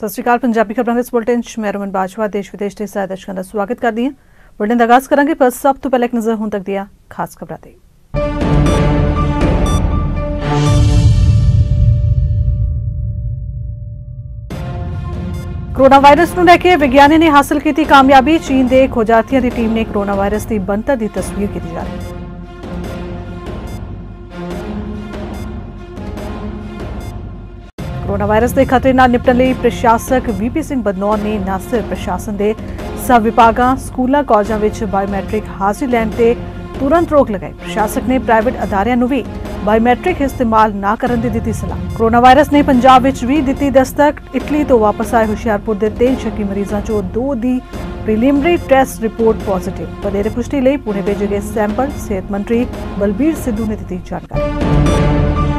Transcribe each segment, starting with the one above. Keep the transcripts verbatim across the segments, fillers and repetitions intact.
सत श्री अकाल। पंजाबी खबरां दे इस बुलेटिन च मैं रमन बाजवा देश विदेश के सारे दर्शकों का स्वागत करदी हां। बुलेटिन दा आगाज़ करांगे, पर सब तो पहले एक नज़र हुण तक दियां खास खबरां ते। कोरोना वायरस नूं लैके विज्ञानी ने हासिल की कामयाबी। चीन के खोजार्थियों की टीम ने कोरोना वायरस की बनतर की तस्वीर की जा रही है। कोरोना वायरस के खतरे नाल निपटण लई प्रशासक वीपी सिंह बदनौर ने न सिर्फ प्रशासन के सब विभागों, स्कूलों, कॉलेजों में बायोमैट्रिक हाजिरी लैण ते तुरंत रोक लगाई। प्रशासक ने प्राइवेट अदारियां नूं भी बायोमैट्रिक इस्तेमाल न करने की दी सलाह। कोरोना वायरस ने पंजाब विच भी दी दस्तक। इटली तो वापस आए हुशियारपुर के तीन शक्की मरीजों चों दो की प्रीलिमिनरी टेस्ट रिपोर्ट पॉजिटिव। वधेरे पुष्टि लई पुणे भेजे गए सैंपल सेहत मंत्री बलबीर सिद्धू ने दी जानकारी।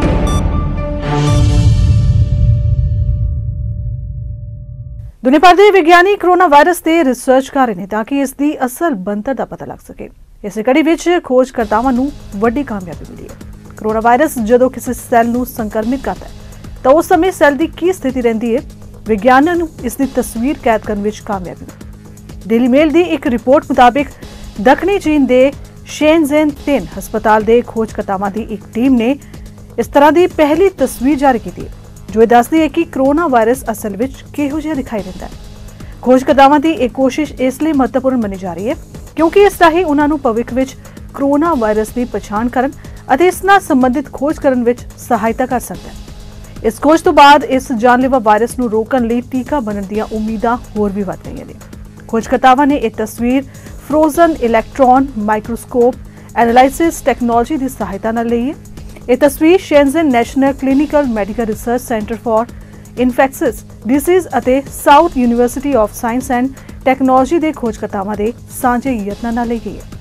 दुनिया भर के विज्ञानी कोरोना वायरस से रिसर्च कर रहे हैं ताकि इसकी असल बनतर का पता लग सके। इस कड़ी विच खोजकर्तावां नूं वड्डी कामयाबी मिली है। कोरोना वायरस जदों किसी सैल नूं संक्रमित करता है तो उस समय सैल की की स्थिति रहिंदी है, विज्ञानियों नूं इसकी तस्वीर कैद करने विच कामयाबी मिली। डेली मेल की एक रिपोर्ट मुताबिक दक्षिणी चीन के शेनजेन तीन हस्पताल के खोजकर्तावां की एक टीम ने इस तरह की पहली तस्वीर जारी की है जो दसदी है कि कोरोना वायरस असल विच किहो जिहा दिखाई देता है। खोजकर्तावां की एक कोशिश इसलिए महत्वपूर्ण मनी जा रही है क्योंकि इस राही उन्हां नूं भविख विच कोरोना वायरस की पछाण करन अते इस नाल संबंधित खोज करन विच सहायता कर सकता है। इस खोज तो बाद इस जानलेवा वायरस नूं रोकण लई टीका बनण दीआं उम्मीदां होर भी वध गईआं ने। खोजकर्तावां ने एक तस्वीर frozen electron microscope analysis technology की सहायता नाल लई है। यह तस्वीर Shenzhen national clinical medical research centre for infectious disease अते south university of science and technology के खोजकर्तावां दे सांझे यत्नां नाल लई गई है।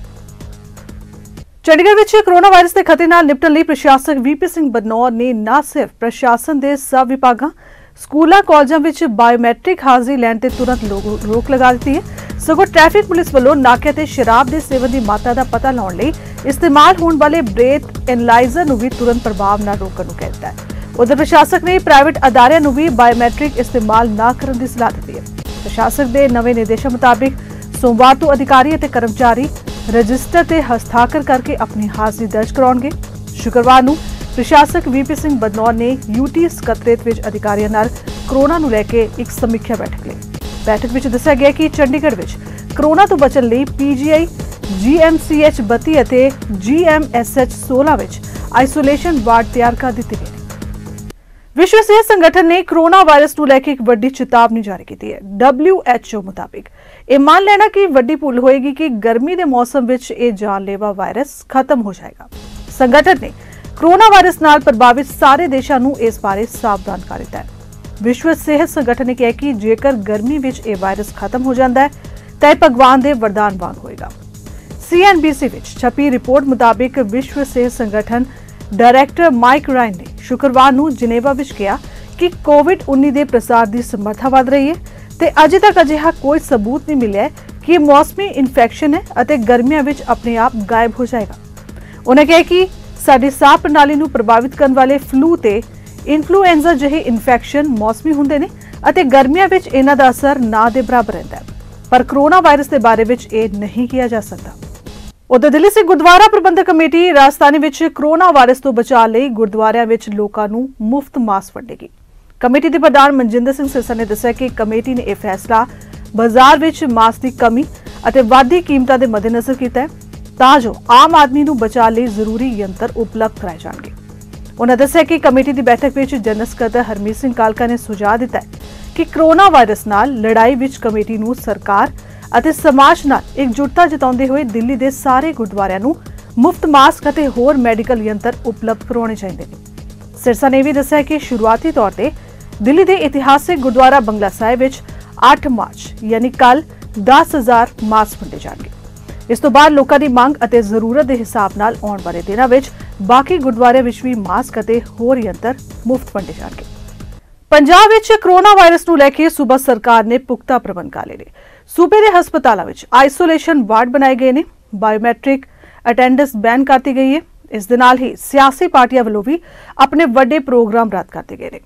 चंडीगढ़ विच कोरोना वायरस के खतरे नाल निपटण लई प्रशासक वीपी सिंह बदनौर ने न सिर्फ प्रशासन के सब विभागों, स्कूलों, कॉलेजों में बायोमैट्रिक हाजिरी लैण ते तुरंत रोक लगा दी है, सगों ट्रैफिक पुलिस वालों नाके ते शराब के सेवन की मात्रा का पता लाने लई इस्तेमाल होने वाले ब्रेथ एनालाइजर नूं भी तुरंत प्रभाव न रोकण नूं कह दित्ता है। उधर प्रशासक ने प्राइवेट अदारियां नूं भी बायोमैट्रिक इस्तेमाल न करने की सलाह दी है। प्रशासक के नवे निर्देशों मुताबिक सोमवार तो अधिकारी और कर्मचारी रजिस्टर ते हस्ताक्षर करके अपनी हाजिरी दर्ज कराउणगे। शुक्रवार नूं प्रशासक वीपी सिंह बदनौर ने यूटी सकत्रेत विच अधिकारियों नाल कोरोना नूं लैके एक समीक्षा बैठक ली। बैठक विच दस्सिया गया कि चंडीगढ़ विच कोरोना तो बचण लई पीजीआई जीएमसीएच बत्ती अते जीएमएसएच सोलह विच आइसोलेशन वार्ड तैयार कर दिते गए। विश्व सेहत संगठन ने कोरोना वायरस नूं लैके एक वड्डी चेतावनी जारी की है। डब्ल्यूएचओ मुताबिक यह मान लेना कि वड्डी भूल होएगी कि गर्मी के मौसम विच यह जानलेवा वायरस खत्म हो जाएगा। संगठन ने कोरोना वायरस नाल प्रभावित सारे देशों नूं इस बारे सावधान कर दिता है। विश्व सेहत संगठन ने कहा कि जेकर गर्मी विच यह वायरस खत्म हो जाता है तो यह भगवान दे वरदान वांग होएगा। सीएनबीसी विच छपी रिपोर्ट मुताबिक विश्व सेहत संगठन डायरैक्टर माइक रायन ने शुक्रवार नूं जिनेवा विच कहा कि कोविड उन्नीस के प्रसार की समर्था वध रही है ते अजे तक अजिहा कोई सबूत नहीं मिलिया कि मौसमी इन्फेक्शन है अते गर्मियां विच अपने आप गायब हो जाएगा। उन्हें कहा कि साडी साह प्रणाली नूं प्रभावित करने वाले फ्लू ते इन्फ्लूएंजा जिहे इन्फेक्शन मौसमी हुंदे ने अते गर्मियां विच इन्हां दा असर ना दे बराबर रहिंदा है, पर कोरोना वायरस के बारे विच यह नहीं किया जा सकता। उधर दिल्ली से गुरुद्वारा प्रबंधक कमेटी राजधानी विच कोरोना वायरस तो बचाव लई गुरुद्वारियां विच लोकां नूं मुफ्त मास्क वंडेगी। कमेटी के प्रधान मनजिंदर सिंह सिरसा ने दस्सिया कि कमेटी ने यह फैसला बाजार विच मास्क की कमी अते वाधी कीमतां दे मद्देनज़र कीता है तां जो आम आदमी नूं बचाव लई जरूरी यंत्र उपलब्ध कराए जाणगे। उन्होंने दस्सिया कि कमेटी की बैठक विच जनरल सकत्तर हरमीत सिंह कालका ने सुझाव दिता है कि कोरोना वायरस नाल लड़ाई विच कमेटी नूं सरकार अते समाज नाल एकजुटता जताउंदे होए दिल्ली दे सारे गुरुद्वारियां नूं मुफ्त मास्क अते होर मैडिकल यंत्र उपलब्ध करवाने चाहिए। सिरसा ने भी दस्सिया कि शुरुआती तौर पर दिल्ली के इतिहासिक गुरुद्वारा बंगला साहिब विच अठ मार्च यानी कल दस हजार मास्क वंडे जाणगे। इस तो बाद लोकां दी मंग अते जरूरत के हिसाब नाल आउण वाले दिनां विच बाकी गुरुद्वारियां विच भी मास्क अते होर यंत्र मुफ्त वंडे जाणगे। पंजाब विच कोरोना वायरस नूं लैके सूबा सरकार ने पुख्ता प्रबंध कर लए ने। सूबे के हस्पतालों में आइसोलेशन वार्ड बनाए गए हैं। बायोमैट्रिक अटेंडेंस बैन कर दी गई है। इस दे नाल ही सियासी पार्टियां वालों भी अपने वड्डे प्रोग्राम रद्द करते गए हैं।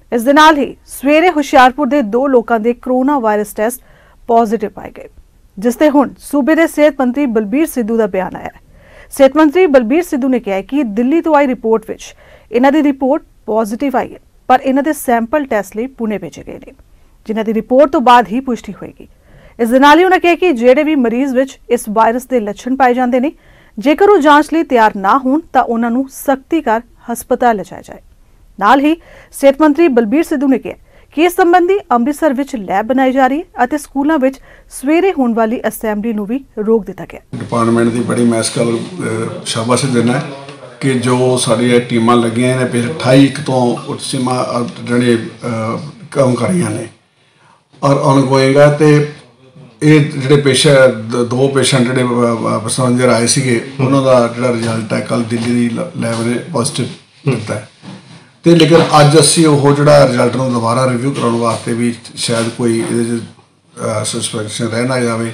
इस दे नाल ही सवेरे हुशियारपुर के दो लोगों के कोरोना वायरस टेस्ट पॉजिटिव पाए गए, जिसते हुण सूबे के सेहत मंत्री बलबीर सिद्धू का बयान आया है। सेहत मंत्री बलबीर सिद्धू ने कहा कि दिल्ली तो आई रिपोर्ट विच इन्हां दी रिपोर्ट पॉजिटिव आई है, पर इन्हां दे सैंपल टैस्ट लई पुणे भेजे गए ने, जिन्हां दी रिपोर्ट तो बाद ही पुष्टि होएगी। इस दे नाल ही उन्होंने कहा कि ਜਿਹੜੇ भी मरीज विच इस वायरस के लक्षण पाए जाते हैं, जेकर वो जांच लई तैयार ना होण तां उन्हां नूं सख्ती कर हस्पताल लिजाया जाए। नाल ही सेहत मंत्री बलबीर सिद्धू ने कहा कि इस संबंधी अमृतसर विच लैब बनाई जा रही है और स्कूलों विच सवेरे होने वाली असैंबली नूं भी रोक दिता गया। डिपार्टमेंट की बड़ी मैं इस गल शाबाश देना है कि जो साड़ी टीमां लगियां ने पिछले अठाई एक तो उच्च सीमा ਜਿਹੜੇ काम कर रही ने और ऑनगोइंग है। तो ये ਜਿਹੜੇ पेशेंट दो पेशेंट ਜਿਹੜੇ पैसेंजर आए थे उन्हों का जो रिजल्ट है कल दिल्ली की लैब ने पॉजिटिव दिता है। तो लेकिन अज असी वो जो रिजल्ट में दोबारा रिव्यू कराने वास्ते भी शायद कोई ये सस्पैंशन रह ना जाए,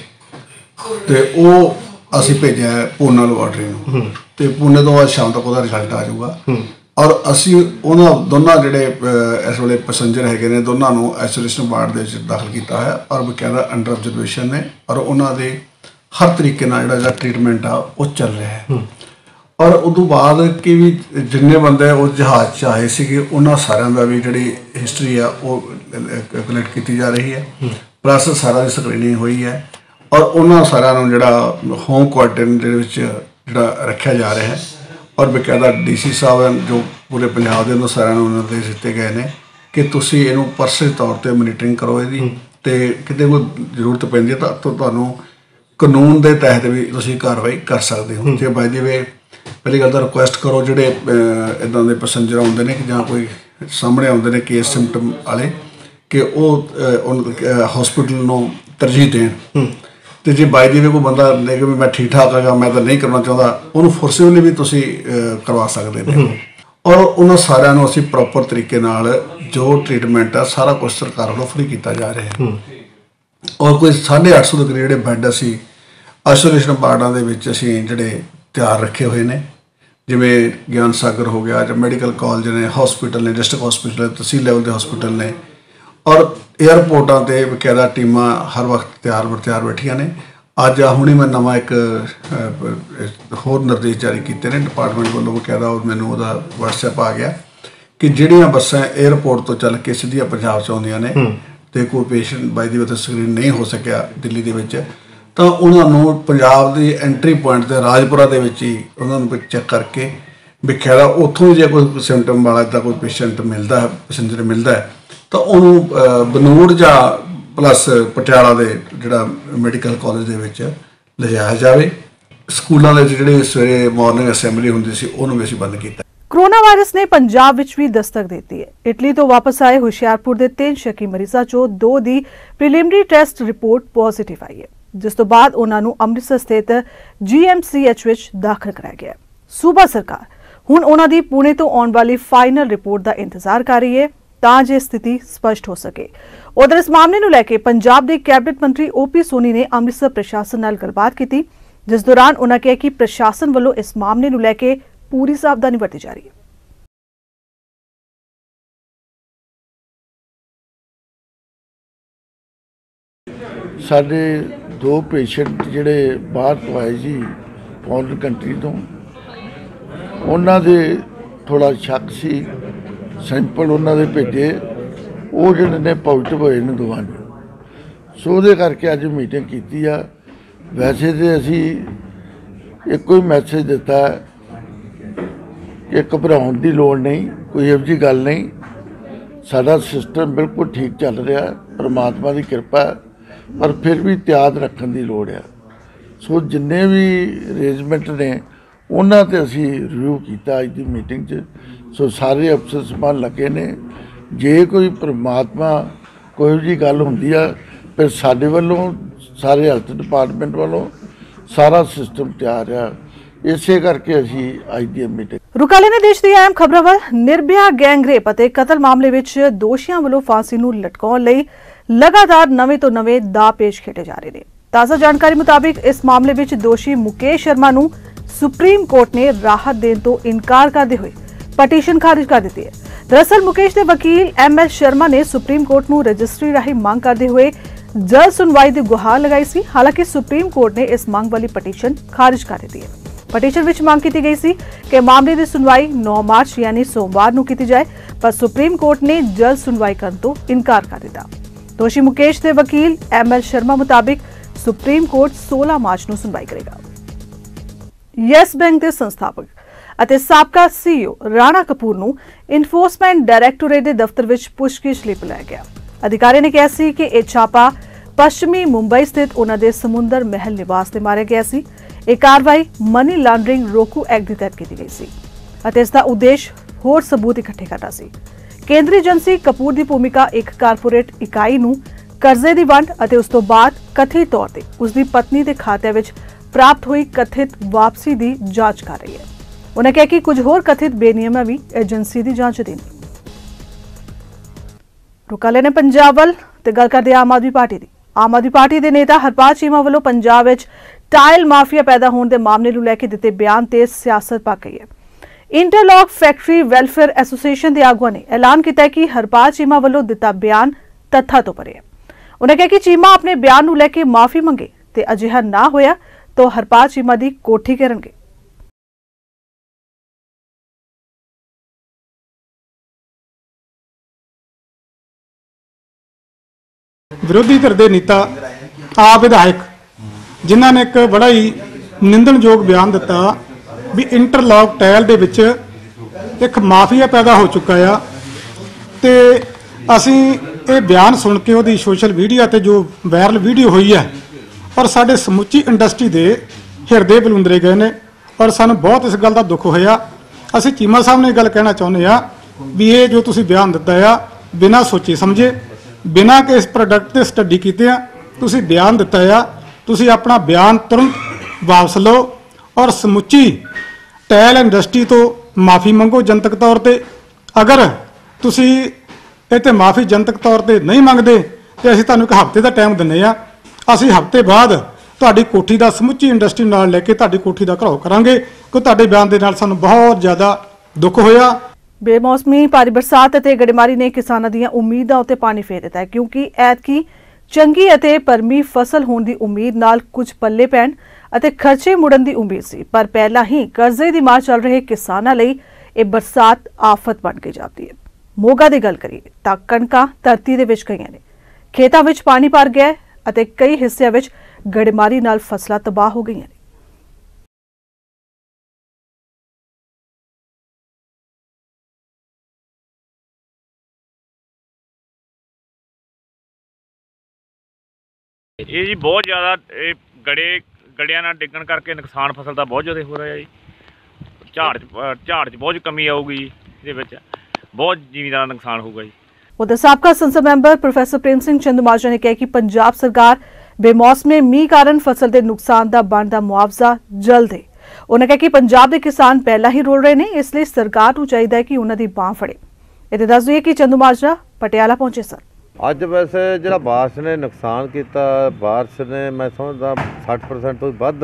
तो वो असी भेजा है पूना लैबोरेटरी में। तो पूने तो आज शाम तक वो रिजल्ट आ जाऊगा और असी उन्होंने दोनों जोड़े इस वे पैसेंजर है ने दोनों को आइसोलेशन वार्ड के दाखिल किया है और बकायदा अंडर ऑब्जरवेशन ने और उन्होंने हर तरीके जो ट्रीटमेंट आ वो चल रहा है। और उदू बाद कि भी जिन्ने बंदे उस जहाज च आए थे उन्होंने सारे का भी जी हिस्टरी है वो कलैक्ट की जा रही है, प्लस सारा स्क्रीनिंग हुई है और उन्होंने सारा जोड़ा होम क्वारंटाइन जो रखा जा रहा है। और बकायदा डी सी साहब जो पूरे पंजाब के सारे निर्देश दिते गए हैं कि तुसी इनू परसे तौर पर मोनीटरिंग करो यदी, तो कितने कोई जरूरत पैंदी है तो तुहानू कानून के तहत भी तुसी कार्रवाई कर सकते हो। जो बाय द वे पहली गल तो रिक्वेस्ट करो जोड़े इदां दे पैसेंजर आउंदे ने कि जां कोई सामने आउंदे ने केस सिम्पटम वाले कि वो हॉस्पिटल नूं तरजीह देण। तो जो बाई दी वे कोई बंदा ले कि मैं ठीक ठाक है मैं तो नहीं करना चाहता उन्होंने फोर्सिबली भी तुसी करवा सकते हैं। और उन्होंने सारे असी प्रॉपर तरीके नाल जो ट्रीटमेंट है सारा कुछ सरकार वालों फ्री किया जा रहा है। और कोई साढ़े अठ सौ के करीब जो बैड असी आइसोलेशन वार्डों के असी जोड़े तैयार रखे हुए हैं, जिमें ज्ञान सागर हो गया जो मैडिकल कॉलेज ने हॉस्पिटल ने डिस्ट्रिक्ट हॉस्पिटल ने तहसील लैवल के हॉस्पिटल ने और एयरपोर्टा से बकायदा टीमां हर वक्त तैयार बर तैयार बैठिया ने। अज हुणे मैं नवा एक होर निर्देश जारी किए हैं डिपार्टमेंट वालों बकायदा और मैनू वो व्हाट्सएप आ गया कि जिहड़ियां बसां एयरपोर्ट तो चल के सीधियां पंजाब च आउंदियां ने तो कोई patient by the way screen नहीं हो सकिया दिल्ली दे विच तो उन्होंने पंजाब की एंट्री पॉइंट से राजपुरा के ही उन्होंने चैक करके बकायदा उत्थों जो कोई सिम्पटम वाला इदा कोई पेशेंट मिलता है पैसेंजर मिलता है तो उन्होंने बनूड़ जा प्लस पटियाला के जोड़ा मैडिकल कॉलेज के ले जाया जाए। स्कूलों के जोड़े सवेरे मॉर्निंग असैंबली होंदी सी उन्होंने भी असीं बंद किया। कोरोना वायरस ने पंजाब विच भी दस्तक देती है। इटली तो वापस आए हुशियारपुर के तीन शकी मरीजों चो दो दी प्रीलिमिनरी टेस्ट रिपोर्ट पॉजिटिव आई है, जिस तो बाद उन्होंने अमृतसर स्थित जी एम सी एच विच दाखिल कराया गया। सूबा सरकार हुण उन्हां दी पुणे तो आने वाली फाइनल रिपोर्ट का इंतजार कर रही है तां जे स्थिति स्पष्ट हो सके। उधर इस मामले नूं लैके पंजाब के कैबिनेट मंत्री ओ पी सोनी ने अमृतसर प्रशासन नाल गलबात की, जिस दौरान उन्होंने कहा कि प्रशासन वालों इस मामले नूं लैके पूरी सावधानी बरती जा रही है। साडे दो पेशेंट जिहड़े बाहर तो आए जी फॉरेन कंट्री तो उन्हां दे थोड़ा शक सी सैंपल उन्होंने भेजे वो जिहड़े ने पॉजिटिव होए ने दोवां ने, सो उहदे करके अज मीटिंग की आ। वैसे तो असी एक ही मैसेज दिता कि घबराउण की लोड़ नहीं, कोई इहो जी गल नहीं, साडा सिस्टम बिल्कुल ठीक चल रहा है, परमात्मा की कृपा है, पर फिर भी त्याग रखने की लोड़ है। सो जिन्ने भी अरेंजमेंट ने उन्होंने ते असी रिव्यू किया अज की मीटिंग च। सो सारे अफसर सभान लगे ने, जे कोई परमात्मा कोई जी गल होंदी है फिर साडे वालों सारे हैल्थ डिपार्टमेंट वालों सारा सिस्टम तैयार है। इसे करके असी अज की मीटिंग रुकाले ने देश दी अहम खबरां वल निर्भया गैंगरेप ਅਤੇ कतल मामले विच दोषियों वालों फांसी नूं लटकाउण लई लगातार नवे तो नवे दाਅ पेश खेटे जा रहे हैं। ताज़ा जानकारी मुताबिक इस मामले विच दोषी मुकेश शर्मा नूं सुप्रीम कोर्ट ने राहत देने तो इनकार करते हुए पटीशन खारिज कर दी है, दरअसल मुकेश के वकील एम एल शर्मा ने सुप्रीम कोर्ट ਨੂੰ रजिस्ट्री राही मांग करते हुए जल्द सुनवाई की गुहार लगाई सी। हालांकि सुप्रीम कोर्ट ने इस मांग वाली पटीशन खारिज कर दी है। पटीशन विच मांग की गई सी कि मामले की सुनवाई नौ मार्च यानी सोमवार ਨੂੰ ਕੀਤੀ जाए, पर सुप्रीम कोर्ट ने जल्द सुनवाई करने तो इनकार कर दिया। दोषी मुकेश के वकील एम एल शर्मा मुताबिक सुप्रीम कोर्ट सोलह मार्च ਨੂੰ सुनवाई करेगा। यस बैंक के संस्थापक ਅਤੇ ਸਾਬਕਾ ਸੀਈਓ ਰਾਣਾ ਕਪੂਰ ਨੂੰ ਇਨਫੋਰਸਮੈਂਟ ਡਾਇਰੈਕਟੋਰੇਟ ਦੇ ਦਫ਼ਤਰ ਵਿੱਚ ਪੁੱਛਗਿੱਛ ਲਈ ਬੁਲਾਇਆ ਗਿਆ। ਅਧਿਕਾਰੀ ਨੇ ਕਿਹਾ ਸੀ ਕਿ ਇਹ ਛਾਪਾ ਪੱਛਮੀ ਮੁੰਬਈ ਸਥਿਤ ਉਹਨਾਂ ਦੇ ਸਮੁੰਦਰ ਮਹਿਲ ਨਿਵਾਸ ਤੇ ਮਾਰਿਆ ਗਿਆ ਸੀ। ਇਹ ਕਾਰਵਾਈ ਮਨੀ ਲਾਂਡਰਿੰਗ ਰੋਕੂ ਐਕਟ ਦੇ ਤਹਿਤ ਕੀਤੀ ਗਈ ਸੀ ਅਤੇ ਇਸ ਦਾ ਉਦੇਸ਼ ਹੋਰ ਸਬੂਤ ਇਕੱਠੇ ਕਰਨਾ ਸੀ। ਕੇਂਦਰੀ ਏਜੰਸੀ ਕਪੂਰ ਦੀ ਭੂਮਿਕਾ ਇੱਕ ਕਾਰਪੋਰੇਟ ਇਕਾਈ ਨੂੰ ਕਰਜ਼ੇ ਦੀ ਵੰਡ ਅਤੇ ਉਸ ਤੋਂ ਬਾਅਦ ਕਥਿਤ ਤੌਰ ਤੇ ਉਸ ਦੀ ਪਤਨੀ ਦੇ ਖਾਤੇ ਵਿੱਚ ਪ੍ਰਾਪਤ ਹੋਈ ਕਥਿਤ ਵਾਪਸੀ ਦੀ ਜਾਂਚ ਕਰ ਰਹੀ ਹੈ। उन्हें कहा कि कुछ होर कथित बेनियमां भी एजेंसी की जांच अधीन। रुका लेने पंजाब वल ते गल करदे आम आदमी पार्टी दी। आम आदमी पार्टी के नेता हरपाल चीमा वालों पंजाब विच टाइल माफिया पैदा होने के मामले नूं लैके दिते बयान ते सियासत पक गई है। इंटरलॉक फैक्ट्री वैलफेयर एसोसीएशन के आगुआ ने ऐलान किया कि हरपाल चीमा वालों दिता बयान तत्थां तो परे है। उन्हें कहा कि चीमा अपने बयान नूं लैके माफी मंगे ते अजिहा ना होया तो हरपाल चीमा की कोठी करनगे। विरोधी धिर के नेता आप विधायक जिन्हों ने एक बड़ा ही निंदनयोग बयान दिता भी इंटरलॉक टाइल दे विच एक माफिया पैदा हो चुका है। तो असी ये बयान सुन के वो सोशल मीडिया ते जो वायरल वीडियो हुई है और साढ़े समुची इंडस्ट्री के हिरदे बलुंदरे गए ने और सानू बहुत इस गल का दुख होया। असी चीमा साहब ने गल कहना चाहुंदे आ भी ये जो तुसी बयान दिता है बिना सोचे समझे बिना कि इस प्रोडक्ट ते स्टडी कीते तुसी बयान दिता है, तुसी अपना बयान तुरंत वापस लो और समुची टाइल इंडस्ट्री तो माफ़ी मंगो जनतक तौर पर। अगर तुसी इत्थे माफ़ी जनतक तौर पर नहीं मंगते तो असीं तुहानूं एक हफ्ते का टाइम दिंदे आ। असीं हफ्ते बाद तुहाडी कोठी का समुची इंडस्ट्री नाल लैके तुहाडी कोठी का घराव करांगे कि तुहाडे बयान दे नाल सानूं बहुत ज़्यादा दुख होया। बेमौसमी भारी बरसात ਅਤੇ ਗੜੇਮਾਰੀ ਨੇ ਕਿਸਾਨਾਂ ਦੀਆਂ ਉਮੀਦਾਂ ਉੱਤੇ ਪਾਣੀ ਫੇਰ ਦਿੱਤਾ ਹੈ, ਕਿਉਂਕਿ ਐਤਕੀ ਚੰਗੀ ਅਤੇ ਪਰਮੀ ਫਸਲ ਹੋਣ ਦੀ ਉਮੀਦ ਨਾਲ ਕੁਝ ਪੱਲੇ ਪੈਣ ਅਤੇ ਖਰਚੇ ਮੁੜਨ ਦੀ ਉਮੀਦ ਸੀ, ਪਰ ਪਹਿਲਾਂ ਹੀ ਕਰਜ਼ੇ ਦੀ ਮਾਰ ਚੱਲ ਰਹੇ ਕਿਸਾਨਾਂ ਲਈ ਇਹ ਬਰਸਾਤ ਆਫਤ ਬਣ ਕੇ ਜਾਂਦੀ ਹੈ। ਮੋਗਾ ਦੀ ਗੱਲ ਕਰੀਏ ਤਾਂ ਕਣਕਾਂ ਧਰਤੀ ਦੇ ਵਿੱਚ ਗਈਆਂ ਨੇ, ਖੇਤਾਂ ਵਿੱਚ ਪਾਣੀ ਭਰ ਗਿਆ ਹੈ ਅਤੇ ਕਈ ਹਿੱਸਿਆਂ ਵਿੱਚ ਗੜੇਮਾਰੀ ਨਾਲ ਫਸਲਾਂ ਤਬਾਹ ਹੋ ਗਈਆਂ ਨੇ। ਇਹ ਜੀ ਬਹੁਤ ਜ਼ਿਆਦਾ ਇਹ ਗੜੇ ਗੜਿਆਂ ਨਾਲ ਡਿੱਗਣ ਕਰਕੇ ਨੁਕਸਾਨ ਫਸਲ ਦਾ ਬਹੁਤ ਜ਼ਿਆਦਾ ਹੋ ਰਿਹਾ ਜੀ। ਝਾੜ 'ਚ ਝਾੜ 'ਚ ਬਹੁਤ ਕਮੀ ਆਊਗੀ, ਇਹਦੇ ਵਿੱਚ ਬਹੁਤ ਜ਼ਿਮੀਂਦਾਰਾਂ ਦਾ ਨੁਕਸਾਨ ਹੋਊਗਾ ਜੀ। उधर साबका संसद मैंबर प्रोफैसर प्रेम सिंह चंदूमाजरा ने कहा कि पंजाब सरकार बेमौसमे मीह कारण फसल के नुकसान का बनता मुआवजा जल्द दे। उन्होंने कहा कि पंजाब के किसान पहला ही रोल रहे हैं, इसलिए सरकार को चाहिए कि उन्होंने बांह फड़े। इत्थे दस दईए कि चंदूमाजरा पटियाला पहुंचे सन। ਅੱਜ ਵੈਸੇ ਜਿਹੜਾ ਬਾਰਿਸ਼ ਨੇ ਨੁਕਸਾਨ ਕੀਤਾ, ਬਾਰਿਸ਼ ਨੇ ਮੈਂ ਸਮਝਦਾ ਸੱਠ ਪਰਸੈਂਟ ਤੋਂ ਵੱਧ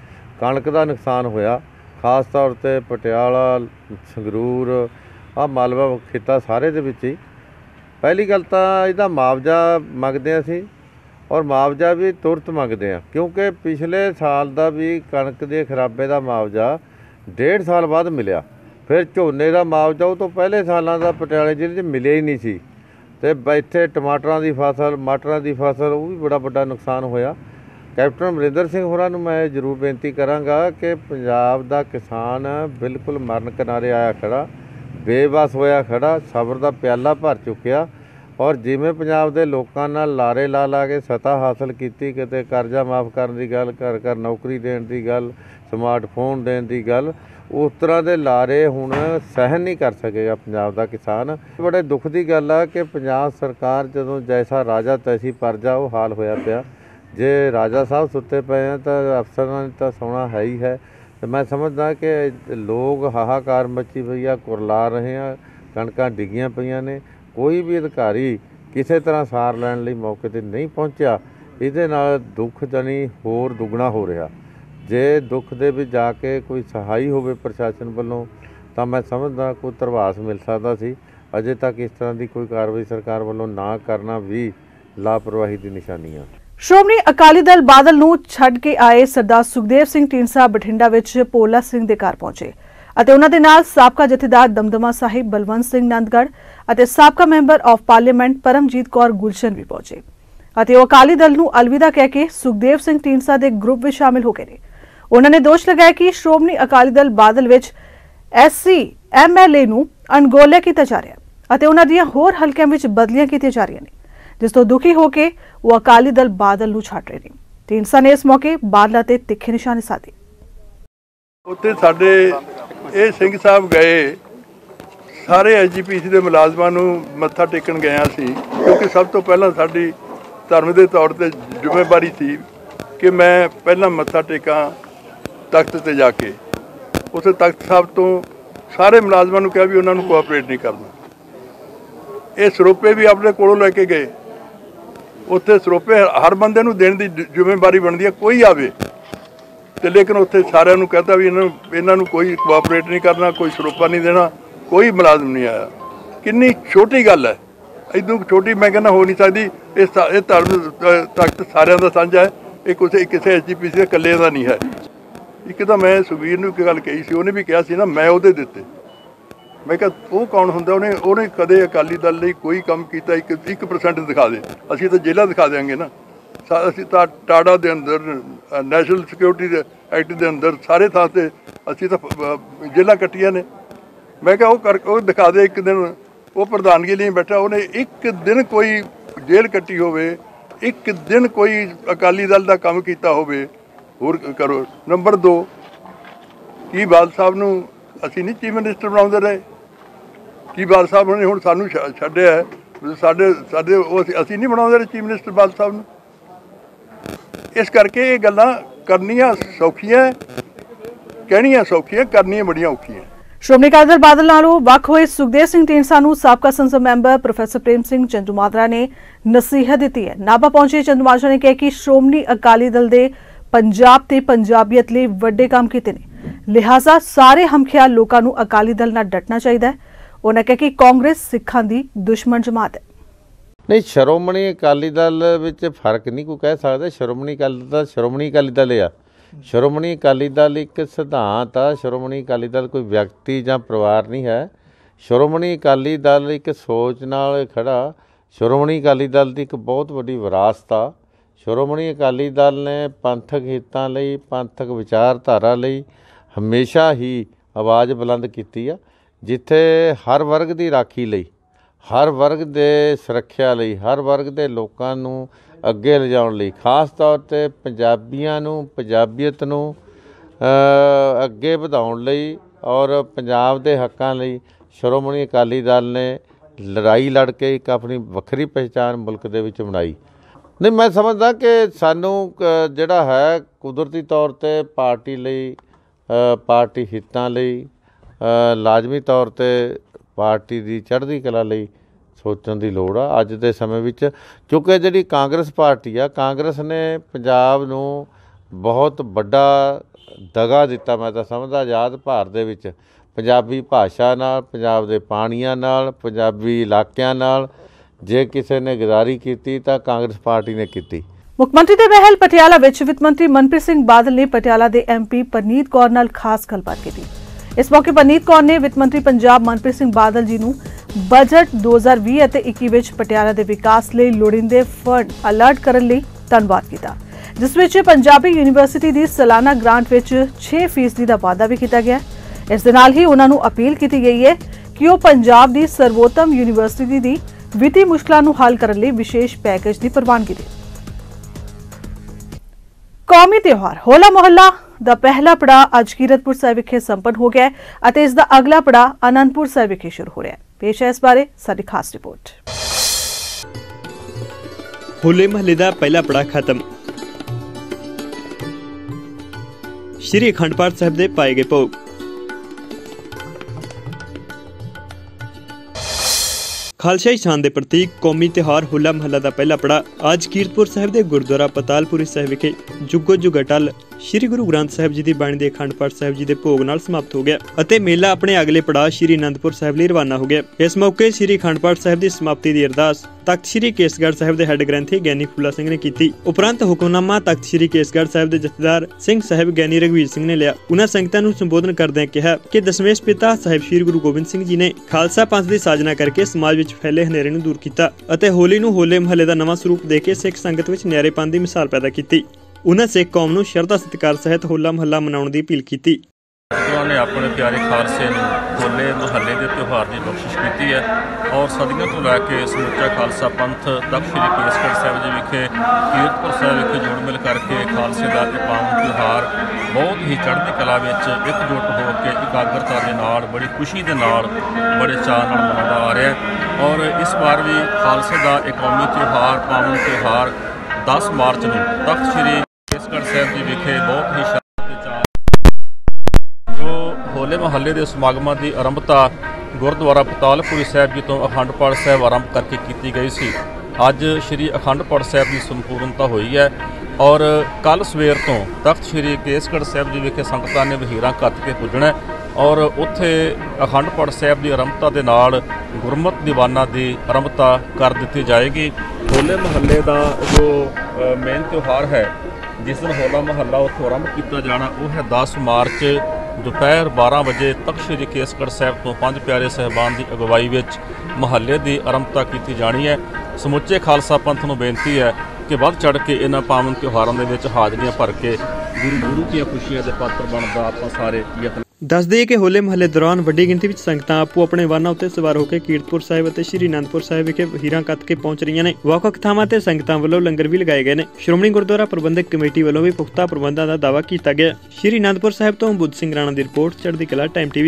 ਕਣਕ ਦਾ ਨੁਕਸਾਨ ਹੋਇਆ, ਖਾਸ ਤੌਰ 'ਤੇ ਪਟਿਆਲਾ, ਸੰਗਰੂਰ, ਆਹ ਮਾਲਵਾ ਖੇਤਾਂ ਸਾਰੇ ਦੇ ਵਿੱਚ ਹੀ। ਪਹਿਲੀ ਗੱਲ ਤਾਂ ਇਹਦਾ ਮੁਆਵਜ਼ਾ ਮੰਗਦੇ ਅਸੀਂ ਔਰ ਮੁਆਵਜ਼ਾ ਵੀ ਤੁਰੰਤ ਮੰਗਦੇ ਹਾਂ, ਕਿਉਂਕਿ ਪਿਛਲੇ ਸਾਲ ਦਾ ਵੀ ਕਣਕ ਦੇ ਖਰਾਬੇ ਦਾ ਮੁਆਵਜ਼ਾ ਡੇਢ ਸਾਲ ਬਾਅਦ ਮਿਲਿਆ। ਫਿਰ ਝੋਨੇ ਦਾ ਮੁਆਵਜ਼ਾ ਉਹ ਤੋਂ ਪਹਿਲੇ ਸਾਲਾਂ ਦਾ ਪਟਿਆਲੇ ਜ਼ਿਲ੍ਹੇ 'ਚ ਮਿਲਿਆ ਹੀ ਨਹੀਂ ਸੀ। ਤੇ ਇੱਥੇ ਟਮਾਟਰਾਂ ਦੀ ਫਸਲ, ਮਟਰਾਂ ਦੀ ਫਸਲ, ਉਹ ਵੀ ਬੜਾ ਵੱਡਾ ਨੁਕਸਾਨ ਹੋਇਆ। ਕੈਪਟਨ ਅਮਰਿੰਦਰ ਸਿੰਘ ਹੋਰਾਂ ਨੂੰ ਮੈਂ ਜ਼ਰੂਰ ਬੇਨਤੀ ਕਰਾਂਗਾ ਕਿ ਪੰਜਾਬ ਦਾ ਕਿਸਾਨ ਬਿਲਕੁਲ ਮਰਨ ਕਿਨਾਰੇ ਆਇਆ ਖੜਾ, ਬੇਵੱਸ ਹੋਇਆ ਖੜਾ, ਸਬਰ ਦਾ ਪਿਆਲਾ ਭਰ ਚੁੱਕਿਆ। ਔਰ ਜਿਵੇਂ ਪੰਜਾਬ ਦੇ ਲੋਕਾਂ ਨਾਲ ਲਾਰੇ ਲਾ ਲਾ ਕੇ ਸਤਾ ਹਾਸਲ ਕੀਤੀ, ਕਿਤੇ ਕਰਜ਼ਾ ਮਾਫ ਕਰਨ ਦੀ ਗੱਲ, ਘਰ ਘਰ ਨੌਕਰੀ ਦੇਣ ਦੀ ਗੱਲ, ਸਮਾਰਟਫੋਨ ਦੇਣ ਦੀ ਗੱਲ, ਉਸ ਤਰ੍ਹਾਂ ਦੇ ਲਾਰੇ ਹੁਣ ਸਹਿਣ ਨਹੀਂ ਕਰ ਸਕੇਗਾ ਪੰਜਾਬ ਦਾ ਕਿਸਾਨ। ਬੜੇ ਦੁੱਖ ਦੀ ਗੱਲ ਆ ਕਿ ਪੰਜਾਬ ਸਰਕਾਰ ਜਦੋਂ ਜੈਸਾ ਰਾਜਾ ਤੈਸੀ ਪ੍ਰਜਾ ਉਹ ਹਾਲ ਹੋਇਆ ਪਿਆ। ਜੇ ਰਾਜਾ ਸਾਹਿਬ ਸੁੱਤੇ ਪਏ ਆ ਤਾਂ ਅਫਸਰਾਂ ਨੇ ਤਾਂ ਸੌਣਾ ਹੈ ਹੀ ਹੈ। ਤੇ ਮੈਂ ਸਮਝਦਾ ਕਿ ਲੋਕ ਹਾਹਾਕਾਰ ਮੱਚੀ ਪਈ ਆ, ਕੁਰਲਾ ਰਹੇ ਆ, ਕਣਕਾਂ ਡਿੱਗੀਆਂ ਪਈਆਂ ਨੇ, ਕੋਈ ਵੀ ਅਧਿਕਾਰੀ ਕਿਸੇ ਤਰ੍ਹਾਂ ਸਾਰ ਲੈਣ ਲਈ ਮੌਕੇ 'ਤੇ ਨਹੀਂ ਪਹੁੰਚਿਆ। ਇਹਦੇ ਨਾਲ ਦੁੱਖ ਜਾਣੀ ਹੋਰ ਦੁੱਗਣਾ ਹੋ ਰਿਹਾ। ਜੇ ਦੁੱਖ ਦੇ ਵਿੱਚ ਜਾ ਕੇ ਕੋਈ ਸਹਾਈ ਹੋਵੇ ਪ੍ਰਸ਼ਾਸਨ ਵੱਲੋਂ ਤਾਂ ਮੈਂ ਸਮਝਦਾ ਕੋਈ ਧਰਵਾਸ ਮਿਲ ਸਕਦਾ ਸੀ। ਅਜੇ ਤੱਕ ਇਸ ਤਰ੍ਹਾਂ ਦੀ ਕੋਈ ਕਾਰਵਾਈ ਸਰਕਾਰ ਵੱਲੋਂ ਨਾ ਕਰਨਾ ਵੀ ਲਾਪਰਵਾਹੀ ਦੀ ਨਿਸ਼ਾਨੀ ਆ। ਸ਼੍ਰੋਮਣੀ ਅਕਾਲੀ ਦਲ ਬਾਦਲ ਨੂੰ ਛੱਡ ਕੇ ਆਏ ਸਰਦਾਰ ਸੁਖਦੇਵ ਸਿੰਘ ਢੀਂਡਸਾ ਬਠਿੰਡਾ ਵਿੱਚ ਪੋਲਾ ਸਿੰਘ ਦੇ ਘਰ ਪਹੁੰਚੇ ਅਤੇ ਉਹਨਾਂ ਦੇ ਨਾਲ ਸਾਬਕਾ ਜਥੇਦਾਰ ਦਮਦਮਾ ਸਾਹਿਬ ਬਲਵੰਤ ਸਿੰਘ ਨੰਦਗੜ੍ਹ ਅਤੇ ਸਾਬਕਾ member of parliament Paramjit Kaur Gulshan ਵੀ ਪਹੁੰਚੇ ਅਤੇ ਉਹ ਅਕਾਲੀ ਦਲ ਨੂੰ ਅਲਵਿਦਾ ਕਹਿ ਕੇ ਸੁਖਦੇਵ ਸਿੰਘ ਢੀਂਡਸਾ ਦੇ ਗਰੁੱਪ ਵਿੱਚ ਸ਼ਾਮਿਲ ਹੋ ਗਏ ਨੇ। ਉਹਨਾਂ ਨੇ ਦੋਸ਼ ਲਗਾਇਆ ਕਿ ਸ਼੍ਰੋਮਣੀ ਅਕਾਲੀ ਦਲ ਬਾਦਲ ਵਿੱਚ ਐਸਸੀ ਐਮਐਲਏ ਨੂੰ ਅਣਗੌਲਿਆ ਕੀਤਾ ਜਾ ਰਿਹਾ ਅਤੇ ਉਹਨਾਂ ਦੀਆਂ ਹੋਰ ਹਲਕਿਆਂ ਵਿੱਚ ਬਦਲੀਆਂ ਕੀਤੀਆਂ ਜਾ ਰਹੀਆਂ ਨੇ, ਜਿਸ ਤੋਂ ਦੁਖੀ ਹੋ ਕੇ ਉਹ ਅਕਾਲੀ ਦਲ ਬਾਦਲ ਨੂੰ ਛੱਡ ਰਹੇ ਨੇ। ਢੀਂਡਸਾ ਨੇ ਇਸ ਮੌਕੇ ਬਾਦਲਾਂ ਤੇ ਤਿੱਖੇ ਨਿਸ਼ਾਨੇ ਸਾਧੇ। ਉੱਥੇ ਸਾਡੇ ਇਹ ਸਿੰਘ ਸਾਹਿਬ ਗਏ, ਸਾਰੇ ਐਸਜੀਪੀਸੀ ਦੇ ਮੁਲਾਜ਼ਮਾਂ ਨੂੰ ਮੱਥਾ ਟੇਕਣ ਗਏ ਸੀ, ਕਿਉਂਕਿ ਸਭ ਤੋਂ ਪਹਿਲਾਂ ਸਾਡੀ ਧਰਮ ਦੇ ਤੌਰ ਤੇ ਜ਼ਿੰਮੇਵਾਰੀ ਸੀ ਕਿ ਮੈਂ ਪਹਿਲਾਂ ਮੱਥਾ ਟੇਕਾਂ ਤਖਤ ਤੇ ਜਾ ਕੇ। ਉੱਥੇ ਤਖਤ ਸਾਹਿਬ ਤੋਂ ਸਾਰੇ ਮੁਲਾਜ਼ਮਾਂ ਨੂੰ ਕਿਹਾ ਵੀ ਉਹਨਾਂ ਨੂੰ ਕੋਆਪਰੇਟ ਨਹੀਂ ਕਰਨਾ। ਇਹ ਸਰੋਪੇ ਵੀ ਆਪਣੇ ਕੋਲੋਂ ਲੈ ਕੇ ਗਏ। ਉੱਥੇ ਸਰੋਪੇ ਹਰ ਬੰਦੇ ਨੂੰ ਦੇਣ ਦੀ ਜ਼ਿੰਮੇਵਾਰੀ ਬਣਦੀ ਹੈ, ਕੋਈ ਆਵੇ ਤੇ, ਲੇਕਿਨ ਉੱਥੇ ਸਾਰਿਆਂ ਨੂੰ ਕਹਤਾ ਵੀ ਇਹਨਾਂ ਨੂੰ ਇਹਨਾਂ ਨੂੰ ਕੋਈ ਕੋਆਪਰੇਟ ਨਹੀਂ ਕਰਨਾ, ਕੋਈ ਸਰੋਪਾ ਨਹੀਂ ਦੇਣਾ, ਕੋਈ ਮੁਲਾਜ਼ਮ ਨਹੀਂ ਆਇਆ। ਕਿੰਨੀ ਛੋਟੀ ਗੱਲ ਹੈ, ਇਦੋਂ ਛੋਟੀ ਮੈਂ ਕਹਿੰਦਾ ਹੋ ਨਹੀਂ ਸਕਦੀ। ਇਹ ਇਹ ਧਰਮ ਤਖਤ ਸਾਰਿਆਂ ਦਾ ਸਾਂਝਾ ਹੈ, ਇਹ ਕਿਸੇ ਕਿਸੇ ਐਸਜੀਪੀਸੀ ਦੇ ਇਕੱਲੇ ਦਾ ਨਹੀਂ ਹੈ। ਇੱਕ ਤਾਂ ਮੈਂ ਸੁਖਬੀਰ ਨੂੰ ਇੱਕ ਗੱਲ ਕਹੀ ਸੀ, ਉਹਨੇ ਵੀ ਕਿਹਾ ਸੀ ਨਾ ਮੈਂ ਉਹਦੇ ਦਿੱਤੇ। ਮੈਂ ਕਿਹਾ ਉਹ ਕੌਣ ਹੁੰਦਾ? ਉਹਨੇ ਉਹਨੇ ਕਦੇ ਅਕਾਲੀ ਦਲ ਲਈ ਕੋਈ ਕੰਮ ਕੀਤਾ ਇੱਕ ਇੱਕ ਪਰਸੈਂਟ ਦਿਖਾ ਦੇ, ਅਸੀਂ ਤਾਂ ਜੇਲ੍ਹਾਂ ਦਿਖਾ ਦਿਆਂਗੇ ਨਾ। ਅਸੀਂ ਤਾਂ ਟਾੜਾ ਦੇ ਅੰਦਰ ਨੈਸ਼ਨਲ ਸਿਕਿਉਰਿਟੀ ਦੇ ਐਕਟ ਦੇ ਅੰਦਰ ਸਾਰੇ ਥਾਂ 'ਤੇ ਅਸੀਂ ਤਾਂ ਜੇਲ੍ਹਾਂ ਕੱਟੀਆਂ ਨੇ। ਮੈਂ ਕਿਹਾ ਉਹ ਕਰ ਉਹ ਦਿਖਾ ਦੇ ਇੱਕ ਦਿਨ। ਉਹ ਪ੍ਰਧਾਨਗੀ ਲਈ ਬੈਠਾ, ਉਹਨੇ ਇੱਕ ਦਿਨ ਕੋਈ ਜੇਲ੍ਹ ਕੱਟੀ ਹੋਵੇ, ਇੱਕ ਦਿਨ ਕੋਈ ਅਕਾਲੀ ਦਲ ਦਾ ਕੰਮ ਕੀਤਾ ਹੋਵੇ, ਹੋਰ ਕਰੋ। ਨੰਬਰ ਦੋ, ਕੀ ਬਾਦਲ ਸਾਹਿਬ ਨੂੰ ਅਸੀਂ ਨਹੀਂ ਚੀਫ ਮਿਨਿਸਟਰ ਬਣਾਉਂਦੇ ਰਹੇ? ਕੀ ਬਾਦਲ ਸਾਹਿਬ ਨੇ ਹੁਣ ਸਾਨੂੰ ਛੱਡਿਆ, ਸਾਡੇ ਸਾਡੇ ਉਹ ਅਸੀਂ ਨਹੀਂ ਬਣਾਉਂਦੇ ਰਹੇ ਚੀਫ ਮਿਨਿਸਟਰ ਬਾਦਲ ਸਾਹਿਬ ਨੂੰ। ਇਸ ਕਰਕੇ ਇਹ ਗੱਲਾਂ ਕਰਨੀਆਂ ਸੌਖੀਆਂ, ਕਹਿਣੀਆਂ ਸੌਖੀਆਂ, ਕਰਨੀਆਂ ਬੜੀਆਂ ਔਖੀਆਂ। ਸ਼੍ਰੋਮਣੀ ਅਕਾਲੀ ਦਲ ਬਾਦਲ ਨਾਲੋਂ ਵੱਖ ਹੋਏ ਸੁਖਦੇਵ ਸਿੰਘ ਢੀਂਡਸਾ ਨੂੰ ਸਾਬਕਾ ਸੰਸਦ ਮੈਂਬਰ ਪ੍ਰੋਫੈਸਰ ਪ੍ਰੇਮ ਸਿੰਘ ਚੰਦੂਮਾਜਰਾ ਨੇ ਨਸੀਹਤ ਦਿੱਤੀ ਹੈ। ਨਾਭਾ ਪਹੁੰਚੇ ਚੰਦੂਮਾਜਰਾ ਨੇ ਕਿਹਾ ਕਿ ਸ਼੍ਰੋਮਣੀ ਅਕਾਲੀ ਦਲ ਦੇ ਪੰਜਾਬ ਤੇ ਪੰਜਾਬੀਅਤ ਲਈ ਵੱਡੇ ਕੰਮ ਕੀਤੇ ਨੇ, ਲਿਹਾਜ਼ਾ ਸਾਰੇ ਹਮਖਿਆਲ ਲੋਕਾਂ ਨੂੰ ਅਕਾਲੀ ਦਲ ਨਾਲ ਡਟਣਾ ਚਾਹੀਦਾ ਹੈ। ਉਹਨਾਂ ਕਿਹਾ ਕਿ ਕਾਂਗਰਸ ਸਿੱਖਾਂ ਦੀ ਦੁਸ਼ਮਣ ਜਮਾਤ ਹੈ। ਨਹੀਂ, ਸ਼੍ਰੋਮਣੀ ਅਕਾਲੀ ਦਲ ਵਿੱਚ ਫਰਕ ਨਹੀਂ ਕੋਈ ਕਹਿ ਸਕਦਾ। ਸ਼੍ਰੋਮਣੀ ਅਕਾਲੀ ਦਲ ਸ਼੍ਰੋਮਣੀ ਅਕਾਲੀ ਦਲ ਆ। ਸ਼੍ਰੋਮਣੀ ਅਕਾਲੀ ਦਲ ਇੱਕ ਸਿਧਾਂਤ ਆ। ਸ਼੍ਰੋਮਣੀ ਅਕਾਲੀ ਦਲ ਕੋਈ ਵਿਅਕਤੀ ਜਾਂ ਪਰਿਵਾਰ ਨਹੀਂ ਹੈ। ਸ਼੍ਰੋਮਣੀ ਅਕਾਲੀ ਦਲ ਇੱਕ ਸੋਚ ਨਾਲ ਖੜਾ। ਸ਼੍ਰੋਮਣੀ ਅਕਾਲੀ ਦਲ ਦੀ ਇੱਕ ਬਹੁਤ ਵੱਡੀ ਵਿਰਾਸਤ ਆ। ਸ਼੍ਰੋਮਣੀ ਅਕਾਲੀ ਦਲ ਨੇ ਪੰਥਕ ਹਿੱਤਾਂ ਲਈ, ਪੰਥਕ ਵਿਚਾਰਧਾਰਾ ਲਈ ਹਮੇਸ਼ਾ ਹੀ ਆਵਾਜ਼ ਬੁਲੰਦ ਕੀਤੀ ਆ। ਜਿੱਥੇ ਹਰ ਵਰਗ ਦੀ ਰਾਖੀ ਲਈ, ਹਰ ਵਰਗ ਦੇ ਸੁਰੱਖਿਆ ਲਈ, ਹਰ ਵਰਗ ਦੇ ਲੋਕਾਂ ਨੂੰ ਅੱਗੇ ਲਿਜਾਉਣ ਲਈ, ਖਾਸ ਤੌਰ 'ਤੇ ਪੰਜਾਬੀਆਂ ਨੂੰ, ਪੰਜਾਬੀਅਤ ਨੂੰ ਅੱਗੇ ਵਧਾਉਣ ਲਈ ਔਰ ਪੰਜਾਬ ਦੇ ਹੱਕਾਂ ਲਈ ਸ਼੍ਰੋਮਣੀ ਅਕਾਲੀ ਦਲ ਨੇ ਲੜਾਈ ਲੜ ਕੇ ਇੱਕ ਆਪਣੀ ਵੱਖਰੀ ਪਹਿਚਾਣ ਮੁਲਕ ਦੇ ਵਿੱਚ ਬਣਾਈ। ਨਹੀਂ, ਮੈਂ ਸਮਝਦਾ ਕਿ ਸਾਨੂੰ ਜਿਹੜਾ ਹੈ ਕੁਦਰਤੀ ਤੌਰ 'ਤੇ ਪਾਰਟੀ ਲਈ, ਪਾਰਟੀ ਹਿੱਤਾਂ ਲਈ, ਲਾਜ਼ਮੀ ਤੌਰ 'ਤੇ ਪਾਰਟੀ ਦੀ ਚੜ੍ਹਦੀ ਕਲਾ ਲਈ ਸੋਚਣ ਦੀ ਲੋੜ ਆ ਅੱਜ ਦੇ ਸਮੇਂ ਵਿੱਚ। ਕਿਉਂਕਿ ਜਿਹੜੀ ਕਾਂਗਰਸ ਪਾਰਟੀ ਆ, ਕਾਂਗਰਸ ਨੇ ਪੰਜਾਬ ਨੂੰ ਬਹੁਤ ਵੱਡਾ ਦਗਾ ਦਿੱਤਾ। ਮੈਂ ਤਾਂ ਸਮਝਦਾ ਆਜ਼ਾਦ ਭਾਰਤ ਦੇ ਵਿੱਚ ਪੰਜਾਬੀ ਭਾਸ਼ਾ ਨਾਲ, ਪੰਜਾਬ ਦੇ ਪਾਣੀਆਂ ਨਾਲ, ਪੰਜਾਬੀ ਇਲਾਕਿਆਂ ਨਾਲ ਜੇ ਕਿਸੇ ਨੇ ਗਦਾਰੀ ਕੀਤੀ ਤਾਂ ਕਾਂਗਰਸ ਪਾਰਟੀ ਨੇ ਕੀਤੀ। ਮੁੱਖ ਮੰਤਰੀ ਦੇ ਮਹਿਲ ਪਟਿਆਲਾ ਵਿੱਚ ਵਿੱਤ ਮੰਤਰੀ ਮਨਪ੍ਰੀਤ ਸਿੰਘ ਬਾਦਲ ਨੇ ਪਟਿਆਲਾ ਦੇ ਐਮਪੀ ਪਰਨੀਤ ਕੌਰ ਨਾਲ ਖਾਸ ਗੱਲਬਾਤ ਕੀਤੀ। ਇਸ ਮੌਕੇ ਪਰਨੀਤ ਕੌਰ ਨੇ ਵਿੱਤ ਮੰਤਰੀ ਪੰਜਾਬ ਮਨਪ੍ਰੀਤ ਸਿੰਘ ਬਾਦਲ ਜੀ ਨੂੰ ਬਜਟ ਦੋ ਹਜ਼ਾਰ ਵੀਹ ਅਤੇ ਇੱਕੀ ਵਿੱਚ ਪਟਿਆਲਾ ਦੇ ਵਿਕਾਸ ਲਈ ਲੋੜੀਂਦੇ ਫੰਡ ਅਲਰਟ ਕਰਨ ਲਈ ਧੰਨਵਾਦ ਕੀਤਾ, ਜਿਸ ਵਿੱਚ ਪੰਜਾਬੀ ਯੂਨੀਵਰਸਿਟੀ ਦੀ ਸਾਲਾਨਾ ਗ੍ਰਾਂਟ ਵਿੱਚ ਛੇ ਫੀਸਦੀ ਦਾ ਵਾਅਦਾ ਵੀ ਕੀਤਾ ਗਿਆ। ਇਸ ਦੇ ਨਾਲ ਹੀ ਉਹਨਾਂ ਨੂੰ ਅਪੀਲ ਕੀਤੀ ਗਈ ਹੈ ਕਿ ਉਹ ਪੰਜਾਬ ਦੀ ਸਰਵੋਤਮ ਯੂਨੀਵਰਸਿਟੀ ਦੀ ਵਿੱਤੀ ਮੁਸ਼ਕਲਾਂ ਨੂੰ ਹੱਲ ਕਰਨ ਲਈ ਵਿਸ਼ੇਸ਼ ਪੈਕੇਜ ਦੀ ਪ੍ਰਵਾਨਗੀ ਦੇ। ਕੌਮੀ ਤਿਉਹਾਰ ਹੋਲਾ ਮੁਹੱਲਾ ਦਾ ਪਹਿਲਾ ਪੜਾਅ ਅੱਜ ਕੀਰਤਪੁਰ ਸਾਹਿਬ ਵਿਖੇ ਸੰਪੰਨ ਹੋ ਗਿਆ ਅਤੇ ਇਸ ਦਾ ਅਗਲਾ ਪੜਾਅ ਆਨੰਦਪੁਰ ਸਾਹਿਬ ਵਿਖੇ ਸ਼ੁਰੂ ਹੋ ਰਿਹਾ ਹੈ। ਪੇਸ਼ ਹੈ ਇਸ ਬਾਰੇ ਸਾਡੀ ਖਾਸ ਰਿਪੋਰਟ। ਹੋਲੇ ਮਹੱਲੇ ਦਾ ਪਹਿਲਾ ਪੜਾਅ ਖਤਮ। ਸ਼੍ਰੀ ਅਖੰਡ ਪਾਠ ਸਾਹਿਬ ਦੇ ਪਾਏ ਗਏ ਭੋਗ। ਖਾਲਸਾਈ ਸ਼ਾਨ ਦੇ ਪ੍ਰਤੀਕ ਕੌਮੀ ਤਿਉਹਾਰ ਹੋਲਾ ਮਹੱਲਾ ਦਾ ਪਹਿਲਾ ਪੜਾਅ ਅੱਜ ਕੀਰਤਪੁਰ ਸਾਹਿਬ ਦੇ ਗੁਰਦੁਆਰਾ ਪਤਾਲਪੁਰੀ ਸਾਹਿਬ ਵਿਖੇ ਜੁਗੋ ਜੁਗ ਅਟਲ ਸ਼੍ਰੀ ਗੁਰੂ ਗ੍ਰੰਥ ਸਾਹਿਬ ਜੀ ਦੀ ਬਾਣੀ ਦੇ ਅਖੰਡ ਪਾਠ ਸਾਹਿਬ ਜੀ ਦੇ ਭੋਗ ਨਾਲ ਸਮਾਪਤ ਹੋ ਗਿਆ ਅਤੇ ਮੇਲਾ ਆਪਣੇ ਅਗਲੇ ਪੜਾਅ ਸ਼੍ਰੀ ਅਨੰਦਪੁਰ ਸਾਹਿਬ ਲਈ ਰਵਾਨਾ ਹੋ ਗਿਆ। ਇਸ ਮੌਕੇ ਸ਼੍ਰੀ ਅਖੰਡ ਪਾਠ ਸਾਹਿਬ ਦੀ ਸਮਾਪਤੀ ਦੀ ਅਰਦਾਸ ਤਖਤ ਸ਼੍ਰੀ ਕੇਸਗੜ੍ਹ ਸਾਹਿਬ ਦੇ ਹੈੱਡ ਗ੍ਰੰਥੀ ਗਿਆਨੀ ਫੂਲਾ ਸਿੰਘ ਨੇ ਕੀਤੀ। ਉਪਰੰਤ ਹੁਕਮਨਾਮਾ ਤਖਤ ਸ਼੍ਰੀ ਕੇਸਗੜ੍ਹ ਸਾਹਿਬ ਦੇ ਜਥੇਦਾਰ ਸਿੰਘ ਸਾਹਿਬ ਗਿਆਨੀ ਰਘਵੀਰ ਸਿੰਘ ਨੇ ਲਿਆ। ਉਹਨਾਂ ਸੰਗਤਾਂ ਨੂੰ ਸੰਬੋਧਨ ਕਰਦਿਆਂ ਕਿਹਾ ਕਿ ਦਸਵੇਂ ਪਿਤਾ ਸਾਹਿਬ ਸ਼੍ਰੀ ਗੁਰੂ ਗੋਬਿੰਦ ਸਿੰਘ ਜੀ ਨੇ ਖਾਲਸਾ ਪੰਥ ਦੀ ਸਾਜਨਾ ਕਰਕੇ ਸਮਾਜ ਵਿੱਚ ਫੈਲੇ ਹਨੇਰੇ ਨੂੰ ਦੂਰ ਕੀਤਾ ਅਤੇ ਹੋਲੀ ਨੂੰ ਹੋਲੇ ਮਹੱਲੇ ਦਾ ਨਵਾਂ ਸਰੂਪ ਦੇ ਕੇ ਸਿੱਖ ਸੰਗਤ ਵਿੱਚ ਨਿਆਰੇਪਨ ਦੀ ਮਿਸਾਲ ਪੈਦਾ ਕੀਤੀ। ਉਹਨਾਂ ਸਿੱਖ ਕੌਮ ਨੂੰ ਸ਼ਰਧਾ ਸਤਿਕਾਰ ਸਹਿਤ ਹੋਲਾ ਮਹੱਲਾ ਮਨਾਉਣ ਦੀ ਅਪੀਲ ਕੀਤੀ। ਉਹਨਾਂ ਨੇ ਆਪਣੇ ਪਿਆਰੇ ਖਾਲਸੇ ਨੂੰ ਹੋਲੇ ਮਹੱਲੇ ਦੇ ਤਿਉਹਾਰ ਦੀ ਬਖਸ਼ਿਸ਼ ਕੀਤੀ ਹੈ ਔਰ ਸਦੀਆਂ ਤੋਂ ਲੈ ਕੇ ਸਮੁੱਚਾ ਖਾਲਸਾ ਪੰਥ ਤਖਤ ਸ੍ਰੀ ਕੇਸਗੜ੍ਹ ਸਾਹਿਬ ਜੀ ਵਿਖੇ ਕੀਰਤਪੁਰ ਸਾਹਿਬ ਵਿਖੇ ਜੋੜ ਮਿਲ ਕਰਕੇ ਖਾਲਸੇ ਦਾ ਇਹ ਪਾਵਨ ਤਿਉਹਾਰ ਬਹੁਤ ਹੀ ਚੜ੍ਹਦੀ ਕਲਾ ਵਿੱਚ ਇਕਜੁੱਟ ਹੋ ਕੇ ਇਕਾਗਰਤਾ ਦੇ ਨਾਲ ਬੜੀ ਖੁਸ਼ੀ ਦੇ ਨਾਲ ਬੜੇ ਚਾਅ ਨਾਲ ਮਨਾਉਂਦਾ ਆ ਰਿਹਾ ਹੈ ਔਰ ਇਸ ਵਾਰ ਵੀ ਖਾਲਸੇ ਦਾ ਇਹ ਕੌਮੀ ਤਿਉਹਾਰ ਪਾਵਨ ਤਿਉਹਾਰ ਦਸ ਮਾਰਚ ਨੂੰ ਤਖਤ ਸ੍ਰੀ ਕੇਸਗੜ੍ਹ ਸਾਹਿਬ ਜੀ ਵਿਖੇ ਬਹੁਤ ਹੀ ਸ਼ਾਨਦਾਰ ਤੇ ਚਾਅ ਜੋ ਹੋਲੇ ਮਹੱਲੇ ਦੇ ਸਮਾਗਮਾਂ ਦੀ ਆਰੰਭਤਾ ਗੁਰਦੁਆਰਾ ਪਤਾਲਪੁਰੀ ਸਾਹਿਬ ਜੀ ਤੋਂ ਅਖੰਡ ਪਾਠ ਸਾਹਿਬ ਆਰੰਭ ਕਰਕੇ ਕੀਤੀ ਗਈ ਸੀ। ਅੱਜ ਸ਼੍ਰੀ ਅਖੰਡ ਪਾਠ ਸਾਹਿਬ ਦੀ ਸੰਪੂਰਨਤਾ ਹੋਈ ਹੈ ਔਰ ਕੱਲ ਸਵੇਰ ਤੋਂ ਤਖਤ ਸ਼੍ਰੀ ਕੇਸਗੜ੍ਹ ਸਾਹਿਬ ਜੀ ਵਿਖੇ ਸੰਗਤਾਂ ਨੇ ਵਹੀਰਾਂ ਕੱਤ ਕੇ ਪੁੱਜਣਾ ਔਰ ਉੱਥੇ ਅਖੰਡ ਪਾਠ ਸਾਹਿਬ ਦੀ ਆਰੰਭਤਾ ਦੇ ਨਾਲ ਗੁਰਮਤਿ ਦੀਵਾਨਾਂ ਦੀ ਆਰੰਭਤਾ ਕਰ ਦਿੱਤੀ ਜਾਏਗੀ। ਹੋਲੇ ਮਹੱਲੇ ਦਾ ਜੋ ਮੇਨ ਤਿਉਹਾਰ ਹੈ ਜਿਸ ਦਿਨ ਹੋਲਾ ਮਹੱਲਾ ਉੱਥੋਂ ਆਰੰਭ ਕੀਤਾ ਜਾਣਾ ਉਹ ਹੈ ਦਸ ਮਾਰਚ ਦੁਪਹਿਰ ਬਾਰਾਂ ਵਜੇ ਤਖਤ ਸ਼੍ਰੀ ਕੇਸਗੜ੍ਹ ਸਾਹਿਬ ਤੋਂ ਪੰਜ ਪਿਆਰੇ ਸਾਹਿਬਾਨ ਦੀ ਅਗਵਾਈ ਵਿੱਚ ਮਹੱਲੇ ਦੀ ਆਰੰਭਤਾ ਕੀਤੀ ਜਾਣੀ ਹੈ। ਸਮੁੱਚੇ ਖਾਲਸਾ ਪੰਥ ਨੂੰ ਬੇਨਤੀ ਹੈ ਕਿ ਵੱਧ ਚੜ੍ਹ ਕੇ ਇਹਨਾਂ ਪਾਵਨ ਤਿਉਹਾਰਾਂ ਦੇ ਵਿੱਚ ਹਾਜ਼ਰੀਆਂ ਭਰ ਕੇ ਗੁਰੂ ਗੁਰੂ ਦੀਆਂ ਖੁਸ਼ੀਆਂ ਦੇ ਪਾਤਰ ਬਣਨ ਦਾ ਆਪਾਂ ਸਾਰੇ ਯਤਨ। ਦੱਸ ਦਈਏ ਕਿ ਹੋਲੇ ਮਹੱਲੇ ਦੌਰਾਨ ਵੱਡੀ ਗਿਣਤੀ ਵਿੱਚ ਸੰਗਤਾਂ ਆਪੋ ਆਪਣੇ ਵਾਹਨਾਂ ਉੱਤੇ ਸਵਾਰ ਹੋ ਕੇ ਕੀਰਤਪੁਰ ਸਾਹਿਬ ਅਤੇ ਸ਼੍ਰੀ ਅਨੰਦਪੁਰ ਸਾਹਿਬ ਵਿਖੇ ਵਹੀਰਾਂ ਕੱਤ ਕੇ ਪਹੁੰਚ ਰਹੀਆਂ ਨੇ। ਵੱਖ-ਵੱਖ ਥਾਵਾਂ ਤੇ ਸੰਗਤਾਂ ਵੱਲੋਂ ਲੰਗਰ ਵੀ ਲਗਾਏ ਗਏ ਨੇ। ਸ਼੍ਰੋਮਣੀ ਗੁਰਦੁਆਰਾ ਪ੍ਰਬੰਧਕ ਕਮੇਟੀ ਵੱਲੋਂ ਵੀ ਪੁਖਤਾ ਪ੍ਰਬੰਧਾਂ ਦਾ ਦਾਅਵਾ ਕੀਤਾ ਗਿਆ। ਸ਼੍ਰੀ ਅਨੰਦਪੁਰ ਸਾਹਿਬ ਤੋਂ ਬੁੱਧ ਸਿੰਘ ਰਾਣਾ ਦੀ report, Chardi Kala time TV.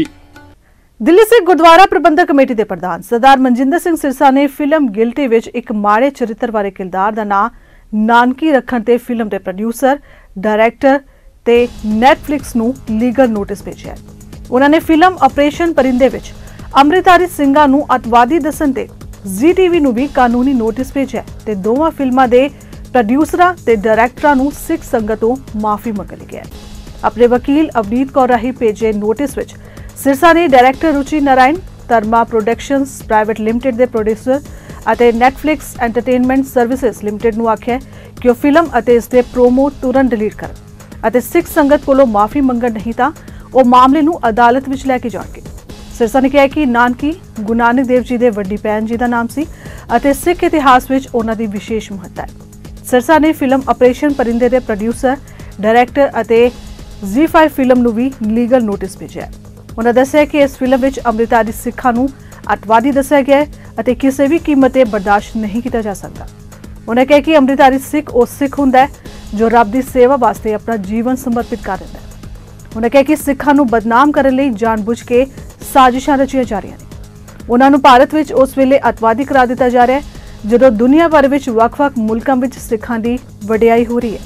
Delhi Sikh Gurdwara Prabandhak committee ਦੇ ਪ੍ਰਧਾਨ ਸਰਦਾਰ ਮਨਜਿੰਦਰ ਸਿੰਘ ਸਿਰਸਾ ਨੇ ਫਿਲਮ ਗਿਲਟੀ ਵਿੱਚ ਇੱਕ ਮਾੜੇ ਚਰਿੱਤਰ ਵਾਲੇ ਕਿਰਦਾਰ ਦਾ ਨਾਂ ਨਾਨਕੀ ਰੱਖਣ ਤੇ ਫਿਲਮ ਦੇ ਪ੍ਰੋਡਿਊਸਰ, ਡਾਇਰੈਕਟਰ ਤੇ ਨੈਟਫਲਿਕਸ ਨੂੰ ਲੀਗਲ ਨੋਟਿਸ ਭੇਜਿਆ। ਉਹਨਾਂ ਨੇ ਫਿਲਮ ਆਪਰੇਸ਼ਨ ਪਰਿੰਦੇ ਵਿੱਚ ਅੰਮ੍ਰਿਤਧਾਰੀ ਸਿੰਘਾਂ ਨੂੰ ਅਤਵਾਦੀ ਦੱਸਣ ਤੇ ਜ਼ੀ ਟੀਵੀ ਨੂੰ ਵੀ ਕਾਨੂੰਨੀ ਨੋਟਿਸ ਭੇਜਿਆ ਤੇ ਦੋਵਾਂ ਫਿਲਮਾਂ ਦੇ ਪ੍ਰੋਡਿਊਸਰਾਂ ਤੇ ਡਾਇਰੈਕਟਰਾਂ ਨੂੰ ਸਿੱਖ ਸੰਗਤ ਤੋਂ ਮਾਫੀ ਮੰਗ ਲਈ ਹੈ। ਆਪਣੇ ਵਕੀਲ ਅਵਨੀਤ ਕੌਰ ਰਾਹੀਂ ਭੇਜੇ ਨੋਟਿਸ ਵਿੱਚ ਸਿਰਸਾ ਨੇ director Ruchi Narain, Dharma productions private limited ਦੇ ਪ੍ਰੋਡਿਊਸਰ ਅਤੇ ਨੈਟਫਲਿਕਸ ਐਂਟਰਟੇਨਮੈਂਟ ਸਰਵਿਸਿਜ਼ ਲਿਮਟਿਡ ਨੂੰ ਆਖਿਆ ਕਿ ਉਹ ਫਿਲਮ ਅਤੇ ਇਸ ਦੇ ਪ੍ਰੋਮੋ ਤੁਰੰਤ ਡਿਲੀਟ ਕਰਨ ਅਤੇ ਸਿੱਖ ਸੰਗਤ ਕੋਲੋਂ ਮਾਫੀ ਮੰਗਣ ਨਹੀਂ ਤਾਂ ਉਹ ਮਾਮਲੇ ਨੂੰ ਅਦਾਲਤ ਵਿੱਚ ਲੈ ਕੇ ਜਾਣਗੇ। ਸਿਰਸਾ ਨੇ ਕਿਹਾ ਕਿ ਨਾਨਕੀ ਗੁਰੂ ਨਾਨਕ ਦੇਵ ਜੀ ਦੇ ਵੱਡੀ ਭੈਣ ਜੀ ਦਾ ਨਾਮ ਸੀ ਅਤੇ ਸਿੱਖ ਇਤਿਹਾਸ ਵਿੱਚ ਉਹਨਾਂ ਦੀ ਵਿਸ਼ੇਸ਼ ਮਹੱਤਤਾ ਹੈ। ਸਿਰਸਾ ਨੇ ਫਿਲਮ ਆਪਰੇਸ਼ਨ ਪਰਿੰਦੇ ਦੇ ਪ੍ਰੋਡਿਊਸਰ, ਡਾਇਰੈਕਟਰ ਅਤੇ ਜ਼ੀ ਫਾਈਵ ਫਿਲਮ ਨੂੰ ਵੀ ਲੀਗਲ ਨੋਟਿਸ ਭੇਜਿਆ। ਉਹਨਾਂ ਦੱਸਿਆ ਕਿ ਇਸ ਫਿਲਮ ਵਿੱਚ ਅੰਮ੍ਰਿਤਧਾਰੀ ਸਿੱਖਾਂ ਨੂੰ ਅਤਵਾਦੀ ਦੱਸਿਆ ਗਿਆ ਹੈ ਅਤੇ ਕਿਸੇ ਵੀ ਕੀਮਤ ਤੇ ਬਰਦਾਸ਼ਤ ਨਹੀਂ ਕੀਤਾ ਜਾ ਸਕਦਾ। ਉਹਨਾਂ ਕਿਹਾ ਕਿ ਅੰਮ੍ਰਿਤਧਾਰੀ ਸਿੱਖ ਉਹ ਸਿੱਖ ਹੁੰਦਾ ਹੈ ਜੋ ਰੱਬ ਦੀ ਸੇਵਾ ਵਾਸਤੇ ਆਪਣਾ ਜੀਵਨ ਸਮਰਪਿਤ ਕਰ ਦਿੰਦਾ ਹੈ। ਉਹਨਾਂ ਕਿਹਾ ਕਿ ਸਿੱਖਾਂ ਨੂੰ ਬਦਨਾਮ ਕਰਨ ਲਈ ਜਾਣਬੁੱਝ ਕੇ ਸਾਜ਼ਿਸ਼ਾਂ ਰਚੀਆਂ ਜਾ ਰਹੀਆਂ ਨੇ। ਉਹਨਾਂ ਨੂੰ ਭਾਰਤ ਵਿੱਚ ਉਸ ਵੇਲੇ ਅਤਵਾਦੀ ਕਰਾ ਦਿੱਤਾ ਜਾ ਰਿਹਾ ਹੈ ਜਦੋਂ ਦੁਨੀਆ ਭਰ ਵਿੱਚ ਵੱਖ-ਵੱਖ ਮੁਲਕਾਂ ਵਿੱਚ ਸਿੱਖਾਂ ਦੀ ਵਡਿਆਈ ਹੋ ਰਹੀ ਹੈ।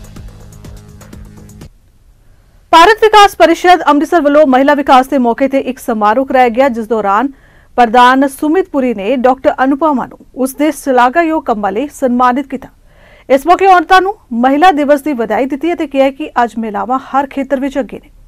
ਭਾਰਤ ਵਿਕਾਸ ਪਰਿਸ਼ਦ ਅੰਮ੍ਰਿਤਸਰ ਵੱਲੋਂ ਮਹਿਲਾ ਵਿਕਾਸ ਦੇ ਮੌਕੇ ਤੇ ਇੱਕ ਸਮਾਰੋਹ ਕਰਾਇਆ ਗਿਆ ਜਿਸ ਦੌਰਾਨ ਪ੍ਰਧਾਨ ਸੁਮਿਤ ਪੁਰੀ ਨੇ ਡਾਕਟਰ ਅਨੁਪਮਾ ਨੂੰ ਉਸ ਦੇ ਸ਼ਲਾਘਾਯੋਗ ਕੰਮਾਂ ਲਈ ਸਨਮਾਨਿਤ ਕੀਤਾ। ਇਸ ਮੌਕੇ ਔਰਤਾਂ ਨੂੰ ਮਹਿਲਾ ਦਿਵਸ ਦੀ ਵਧਾਈ ਦਿੱਤੀ ਅਤੇ ਕਿਹਾ ਕਿ ਅੱਜ ਮਹਿਲਾਵਾਂ ਹਰ ਖੇਤਰ ਵਿੱਚ ਅੱਗੇ ਨੇ।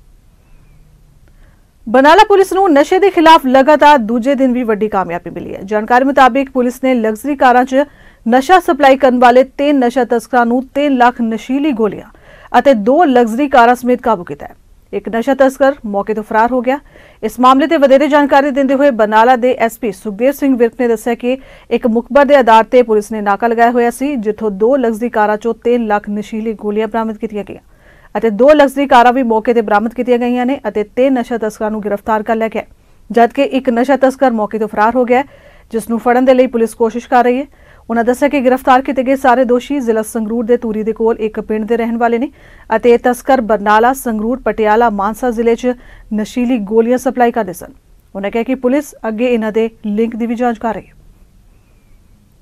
ਬਨਾਲਾ ਪੁਲਿਸ ਨੂੰ ਨਸ਼ੇ ਦੇ ਖਿਲਾਫ ਲਗਾਤਾਰ ਦੂਜੇ ਦਿਨ ਵੀ ਵੱਡੀ ਕਾਮਯਾਬੀ ਮਿਲੀ ਹੈ। ਜਾਣਕਾਰੀ ਮੁਤਾਬਿਕ ਪੁਲਿਸ ਨੇ ਲਗਜ਼ਰੀ ਕਾਰਾਂ 'ਚ ਨਸ਼ਾ ਸਪਲਾਈ ਕਰਨ ਵਾਲੇ ਤਿੰਨ ਨਸ਼ਾ ਤਸਕਰਾਂ ਨੂੰ ਤਿੰਨ ਲੱਖ ਨਸ਼ੀਲੀ ਗੋਲੀਆਂ ਅਤੇ ਦੋ ਲਗਜ਼ਰੀ ਕਾਰਾਂ ਸਮੇਤ ਕਾਬੂ ਕੀਤਾ ਹੈ। ਇੱਕ ਨਸ਼ਾ ਤਸਕਰ ਮੌਕੇ ਤੋਂ ਫਰਾਰ ਹੋ ਗਿਆ। ਇਸ ਮਾਮਲੇ ਤੇ ਵਧੇਰੇ ਜਾਣਕਾਰੀ ਦਿੰਦੇ ਹੋਏ ਬਰਨਾਲਾ ਦੇ ਐਸਪੀ ਸੁਖਦੇਵ ਸਿੰਘ ਵਿਰਕ ਨੇ ਦੱਸਿਆ ਕਿ ਇੱਕ ਮੁਖਬਰ ਦੇ ਆਧਾਰ ਤੇ ਪੁਲਿਸ ਨੇ ਨਾਕਾ ਲਗਾਇਆ ਹੋਇਆ ਸੀ ਜਿੱਥੋਂ ਦੋ ਲਗਜ਼ਰੀ ਕਾਰਾਂ 'ਚੋਂ ਤਿੰਨ ਲੱਖ ਨਸ਼ੀਲੀ ਗੋਲੀਆਂ ਬਰਾਮਦ ਕੀਤੀਆਂ ਗਈਆਂ ਅਤੇ ਦੋ ਲਗਜ਼ਰੀ ਕਾਰਾਂ ਵੀ ਮੌਕੇ ਤੇ ਬਰਾਮਦ ਕੀਤੀਆਂ ਗਈਆਂ ਨੇ ਅਤੇ ਤਿੰਨ ਨਸ਼ਾ ਤਸਕਰਾਂ ਨੂੰ ਗ੍ਰਿਫਤਾਰ ਕਰ ਲਿਆ ਗਿਆ ਜਦਕਿ ਇੱਕ ਨਸ਼ਾ ਤਸਕਰ ਮੌਕੇ ਤੋਂ ਫਰਾਰ ਹੋ ਗਿਆ ਜਿਸ ਨੂੰ ਫੜਨ ਦੇ ਲਈ ਪੁਲਿਸ ਕੋਸ਼ਿਸ਼ ਕਰ ਰਹੀ ਹੈ। ਉਹਨਾਂ ਦੱਸਿਆ ਕਿ ਗ੍ਰਿਫਤਾਰ ਕੀਤੇ ਗਏ ਸਾਰੇ ਦੋਸ਼ੀ ਜ਼ਿਲ੍ਹਾ ਸੰਗਰੂਰ ਦੇ ਤੂਰੀ ਦੇ ਕੋਲ ਇੱਕ ਪਿੰਡ ਦੇ ਰਹਿਣ ਵਾਲੇ ਨੇ ਅਤੇ ਇਹ ਤਸਕਰ ਬਰਨਾਲਾ, ਸੰਗਰੂਰ, ਪਟਿਆਲਾ, ਮਾਨਸਾ ਜ਼ਿਲ੍ਹੇ 'ਚ ਨਸ਼ੀਲੀ ਗੋਲੀਆਂ ਸਪਲਾਈ ਕਰਦੇ ਸਨ। ਉਹਨਾਂ ਕਿਹਾ ਕਿ ਪੁਲਿਸ ਅੱਗੇ ਇਹਨਾਂ ਦੇ ਲਿੰਕ ਦੀ ਵੀ ਜਾਂਚ ਕਰ ਰਹੀ ਹੈ।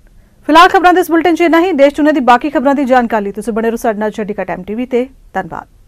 ਫਿਲਹਾਲ ਖਬਰਾਂ ਦੇ ਇਸ ਬੁਲੇਟਿਨ 'ਚ ਇੰਨਾ ਹੀ। ਦੇਸ਼ ਦੁਨੀਆ ਦੀ ਬਾਕੀ ਖਬਰਾਂ ਦੀ ਜਾਣਕਾਰੀ ਲਈ ਤੁਸੀਂ ਬਣੇ ਰਹੋ ਸਾਡੇ ਨਾਲ। ਚੰਡੀਗੜ੍ਹ ਟਾਈਮ ਟੀਵੀ ਤੇ। ਧੰਨਵਾਦ।